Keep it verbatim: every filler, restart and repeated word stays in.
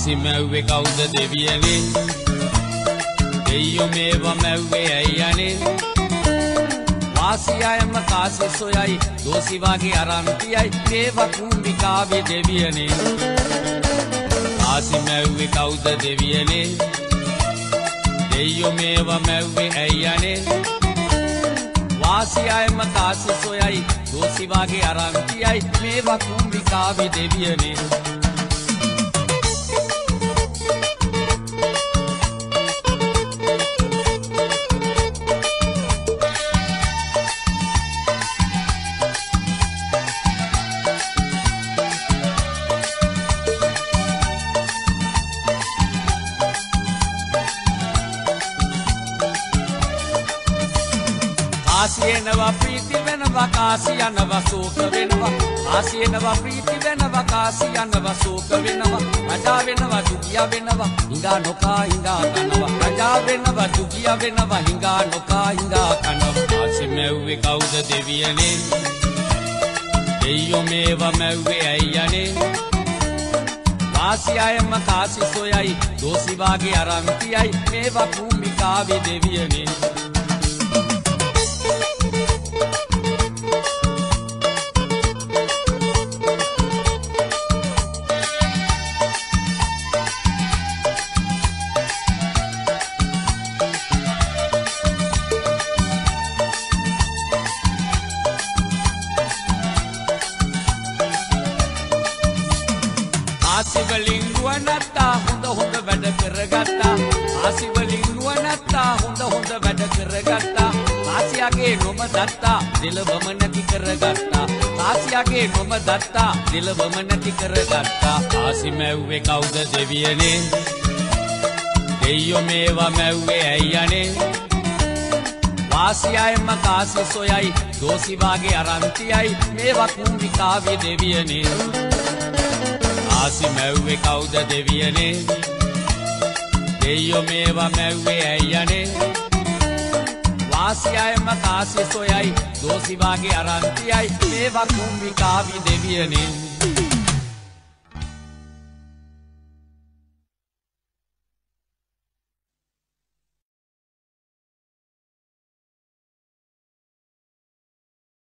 ආසි මැව්වේ කවුද දෙවියනේ දෙයියෝ මේවා මැව්වේ ඇයි අනේ වාසියයම කාසි සොයයි දෝසි වාගේ අරන්තියයි මේවා කුඹිකාවේ දෙවියනේ ආසි මැව්වේ කවුද දෙවියනේ දෙයියෝ මේවා මැව්වේ ඇයි අනේ වාසියයම කාසි සොයයි දෝසි වාගේ අරන්තියයි මේවා කුඹිකාවේ දෙවියනේ ආසියනවා ප්‍රීති වෙනවා කාසි යනවා සෝක වෙනවා ආසියනවා ප්‍රීති වෙනවා කාසි යනවා සෝක වෙනවා රජා වෙනවා දුකිය වෙනවා හිඟා නොකා හිඟා කනවා රජා වෙනවා දුකිය වෙනවා හිඟා නොකා හිඟා කනවා ආසි මැව්වේ කවුද දෙවියනේ දෙයියෝ මේවා මැව්වේ ඇයි අනේ වාසියයම කාසි සොයයි දෝසි වාගේ අරන්තියයි මේවා කුඹිකාවේ දෙවියනේ ආසිවලින් නුවණත්තා හොඳ හොඳ වැඩ කරගත්තා ආසිවලින් නුවණත්තා හොඳ හොඳ වැඩ කරගත්තා ආසියාගේ නොම දත්තා දිලවම නැති කරගත්තා ආසියාගේ නොම දත්තා දිලවම නැති කරගත්තා ආසි මැව්වේ කවුද දෙවියනේ දෙයියෝ මේවා මැව්වේ ඇයි අනේ වාසියයම කාසි සොයයි දෝසි වාගේ අරන්තියයි මේවා කුඹිකාවේ දෙවියනේ ආසි මැව්වේ කවුද දෙවියනේ දෙයියෝ මේවා මැව්වේ ඇයි අනේ වාසියයම කාසි සොයයි දෝසි වාගේ අරන්තියයි මේවා කුඹිකාවේ දෙවියනේ